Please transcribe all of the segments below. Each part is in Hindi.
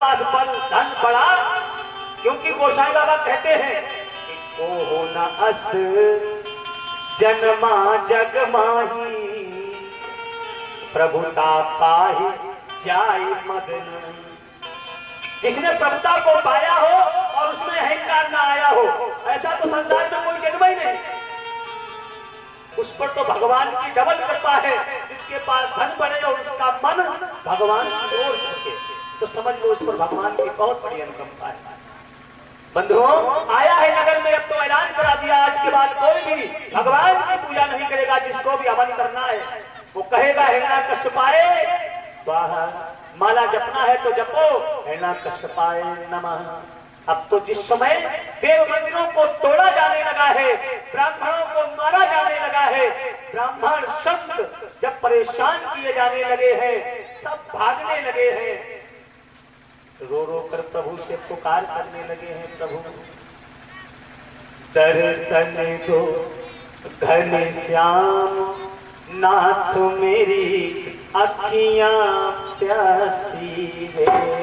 पास बल धन पड़ा, क्योंकि गोसाई बाबा कहते हैं कि को हो न अस जन्मा जग माही, प्रभुता पाही जाय मदन। जिसने प्रभुता को पाया हो और उसमें अहंकार ना आया हो, ऐसा तो संसार में कोई जन्म ही नहीं। उस पर तो भगवान की डबल कृपा है, जिसके पास धन बढ़े और उसका मन भगवान की ओर झुके, तो समझ लो उस पर भगवान की बहुत बड़ी अनुकंपा है। बंधुओं, आया है नगर में, अब तो ऐलान करा दिया, आज के बाद कोई भी भगवान की पूजा नहीं करेगा। जिसको भी हवन करना है वो कहेगा हिरण्यकश्यपाय स्वाहा, माला जपना है तो जपो हिरण्यकश्यपाय नमः। अब तो जिस समय देव मंदिरों को तोड़ा जाने लगा है, ब्राह्मणों को मारा जाने लगा है, ब्राह्मण संत जब परेशान किए जाने लगे हैं, सब भागने लगे हैं, रो रो कर प्रभु से पुकार करने लगे हैं, प्रभु दर्शन दो घनश्याम नाथ, मेरी अखियां प्यासी है।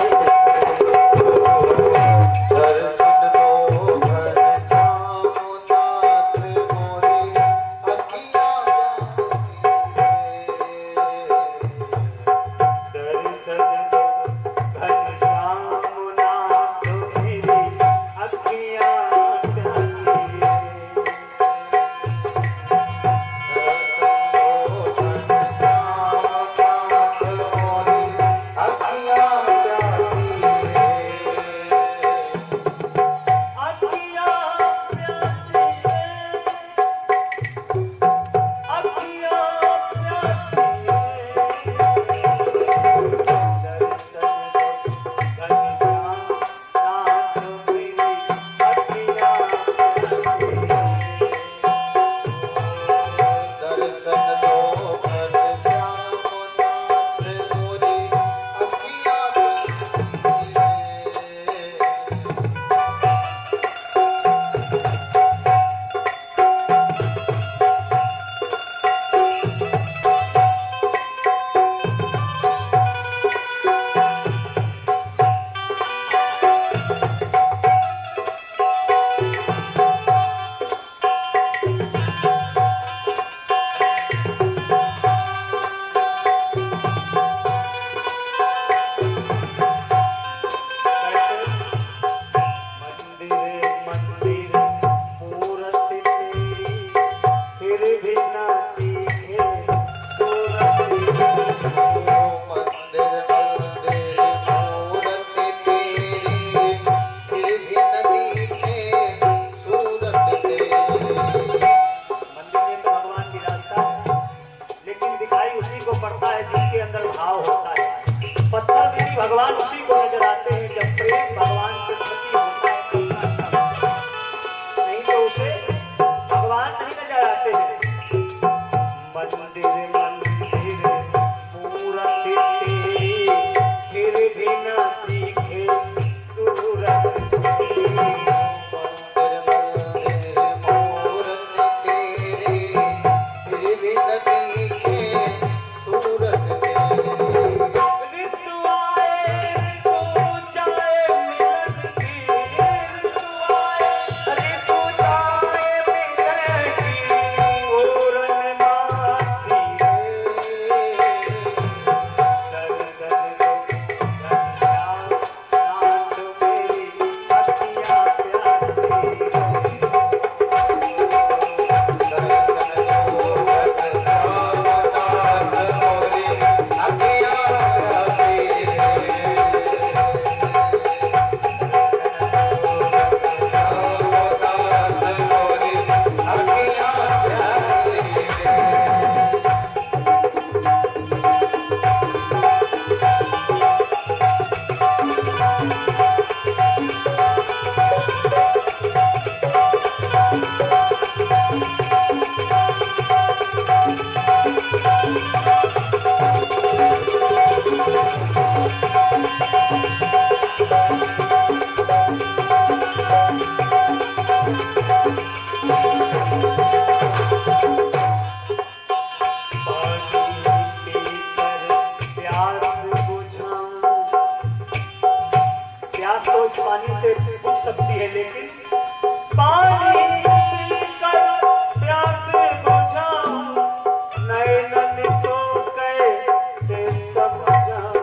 भगवान उसी को नजर आते हैं जब प्रेम भगवान के प्रति होता है, नहीं तो उसे भगवान नहीं नजर आते हैं। मंदिर मंदिर मूरति तेरी, फिर भी न दिखे सूरत तेरी। मंदिर मंदिर मूरति तेरी, फिर भी न दिखे सूरत तेरी। को इस पानी से बुझ सकती है, लेकिन पानी पीकर प्यास बुझाऊं, नैनन को कैसे समझाऊं।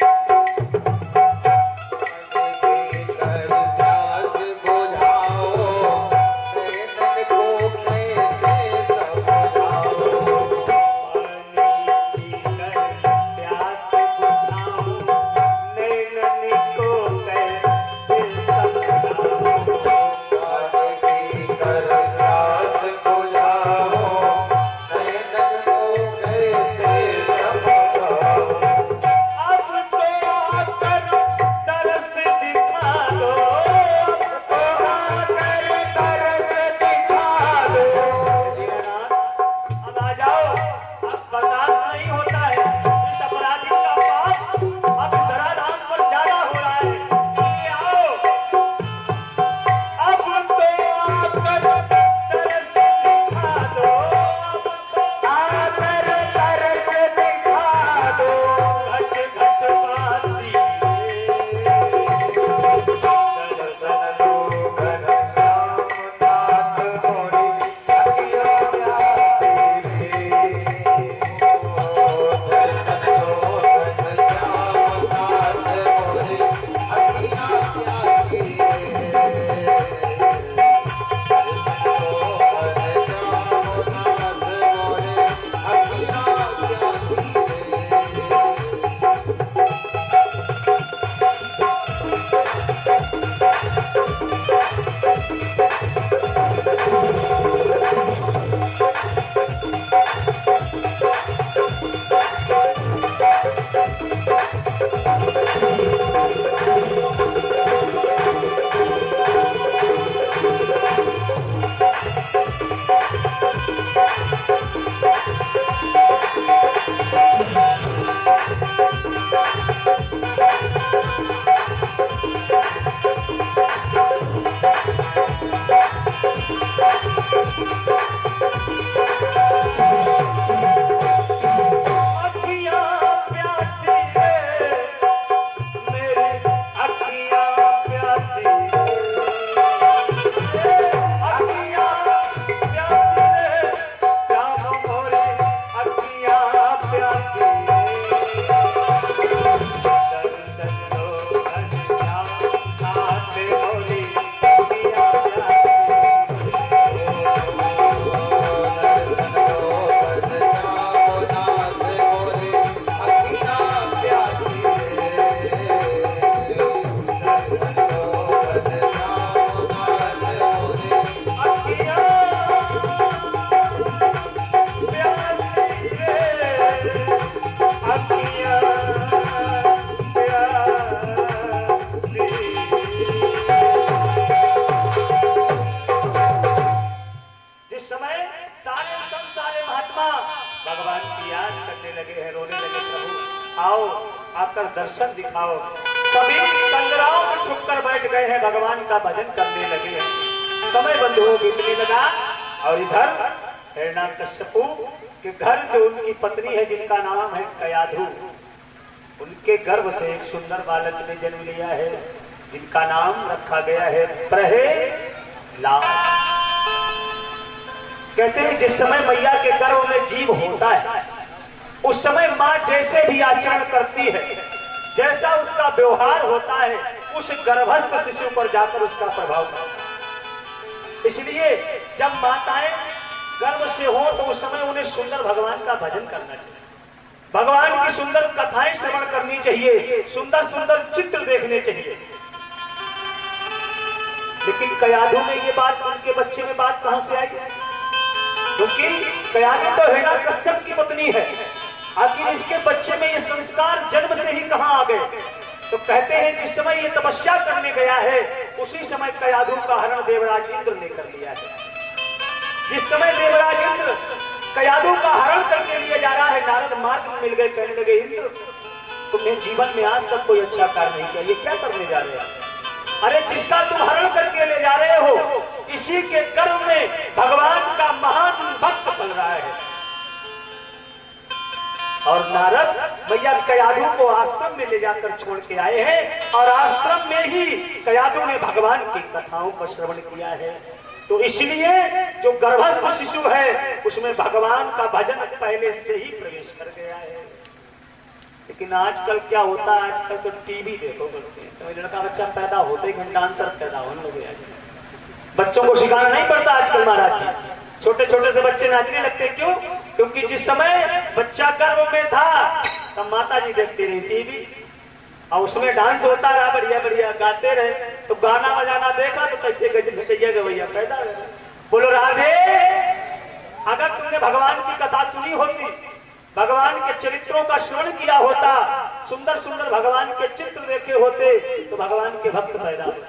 आकर दर्शन दिखाओ। सभी कंदराओं में छुपकर बैठ गए हैं, भगवान का भजन करने लगे हैं। समय बंधुओं बीतने लगा और इधर हिरण्याकश्यपु के घर जो उनकी पत्नी है जिनका नाम है कयाधु, उनके गर्भ से एक सुंदर बालक ने जन्म लिया है जिनका नाम रखा गया है प्रहलाद। कहते हैं जिस समय मैया के गर्भ में जीव होता है उस समय माँ जैसे भी आचरण करती है, जैसा उसका व्यवहार होता है, उस गर्भस्थ शिशु पर जाकर उसका प्रभाव पड़ता है। इसलिए जब माताएं गर्भ से हो तो उस समय उन्हें सुंदर भगवान का भजन करना चाहिए, भगवान की सुंदर कथाएं श्रवण करनी चाहिए, सुंदर सुंदर चित्र देखने चाहिए। लेकिन कयाधु में ये बात, उनके बच्चे में बात कहां से आई? क्योंकि कयाधु तो हिरण्याकश्यप की पत्नी है, आखिर इसके बच्चे में ये संस्कार जन्म से ही कहां आ गए? तो कहते हैं जिस समय ये तपस्या करने गया है उसी समय कयाधु का हरण देवराज इंद्र ने कर लिया है। जिस समय देवराज इंद्र कयाधु का हरण करने लिए जा रहा है, नारद मार्ग में मिल गए, कहने लगे इंद्र तुमने जीवन में आज तक कोई अच्छा कार्य नहीं किया, ये क्या करने जा रहे हैं? अरे जिसका तुम हरण करके ले जा रहे हो इसी के गर्भ में भगवान का महान भक्त बन रहा है। और नारद भैया कयाधु को आश्रम में ले जाकर छोड़ के आए हैं और आश्रम में ही कयाधु ने भगवान की कथाओं का श्रवण किया है। तो इसलिए जो गर्भस्थ शिशु है उसमें भगवान का भजन पहले से ही प्रवेश कर गया है। लेकिन आजकल क्या होता है, आजकल तो टीवी देखो करते हैं, तो लड़का बच्चा पैदा होते ही डांसर पैदा होने लगे। बच्चों को सिखाना नहीं पड़ता आजकल महाराज जी, छोटे छोटे से बच्चे नाचने लगते। क्यों? क्योंकि जिस समय बच्चा गर्भ में था तब माता जी देखती रही टीवी और उसमें डांस होता रहा, बढ़िया बढ़िया गाते रहे। तो गाना बजाना देखा तो कैसे गवैया पैदा रहे। बोलो राधे। अगर तुमने भगवान की कथा सुनी होती, भगवान के चरित्रों का श्रवण किया होता, सुंदर सुंदर भगवान के चित्र देखे होते तो भगवान के भक्त पैदा होते।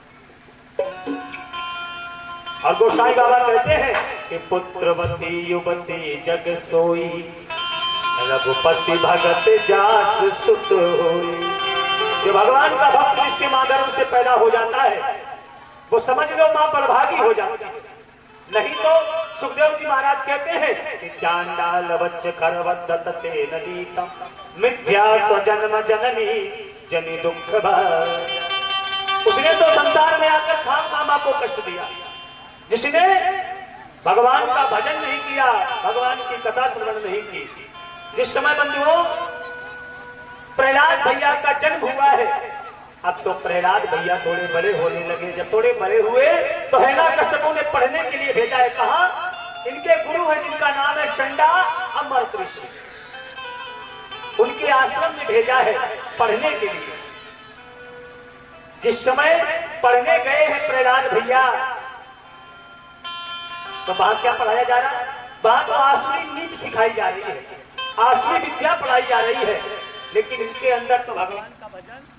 और गोसाई बाबा कहते हैं कि पुत्रवती युवती जग सोई, रघुपति भगत जास सुत होई। जो भगवान का भक्त जिसके माध्यम से पैदा हो जाता है वो समझ लो मां बड़भागी हो जाती है। नहीं तो सुखदेव जी महाराज कहते हैं कि चांडाल वच्च करवदते नदीतम मिथ्या स्वजन्म जननी जनि दुख भर। उसने तो संसार में आकर खाम को कष्ट दिया। जिसने भगवान का भजन नहीं किया, भगवान की कथा श्रवण नहीं की। जिस समय बंधुओं प्रहलाद भैया का जन्म हुआ है, अब तो प्रहलाद भैया थोड़े बड़े होने लगे। जब थोड़े बड़े हुए तो हिरण्यकश्यप ने पढ़ने के लिए भेजा है। कहा? इनके गुरु है जिनका नाम है चंडा अमर ऋषि, उनके आश्रम में भेजा है पढ़ने के लिए। जिस समय पढ़ने गए हैं प्रहलाद भैया तो वहां क्या पढ़ाया जा रहा है? वहां तो आसुरी नीति सिखाई जा रही है, आसुरी विद्या पढ़ाई जा रही है। लेकिन इसके अंदर तो भगवान का भजन